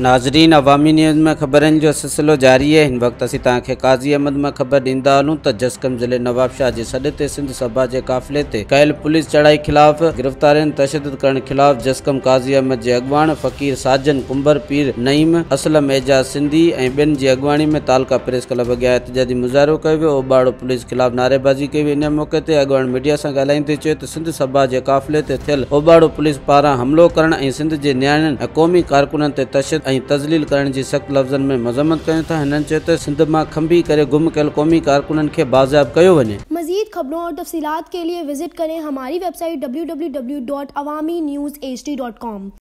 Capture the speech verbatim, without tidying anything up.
नाज़रीन, अवामी न्यूज़ में खबरन जो सिलसिलो जारी है। इन वक्त असीं तव्हांखे काज़ी अहमद में खबर ॾींदा हलूं त जसकम ज़िले नवाब शाह जे सॾ ते सिंध सभा जे काफ़िले ते कयल पुलिस चढ़ाई खिलाफ़ गिरफ़्तारियुनि तशद्दुद करण खिलाफ़ जसकम काज़ी अहमद जे अॻवान फ़कीर साजन कुंबर पीर नईम असलम एजाज सिंधी ऐं ॿियनि जी अॻवानी में तालका प्रेस क्लब अॻियां एहतजाजी मुज़ाहिरो कयो वियो। ओबाड़ो पुलिस खिलाफ़ नारेबाज़ी कई वई। इन मौक़े ते अॻवान मीडिया सां ॻाल्हाईंदे चयो त सिंध सभा जे काफ़िले ते थियल ओबाड़ो पुलिस पारां हमलो करण ऐं सिंध जे न्याणियुनि ऐं क़ौमी कारकुननि ते तशद्दुद ऐं तज़लील करण जी सख़्त लफ़्ज़नि में मज़म्मत कयूं था। हिननि चयो त सिंध मां खंबी करे गुम कयल क़ौमी कारकुननि खे बाज़ाब कयो वञे। मज़ीद खबरों और तफ़सीलात के लिए विजिट करें हमारी website W W W dot Awami News H D dot com.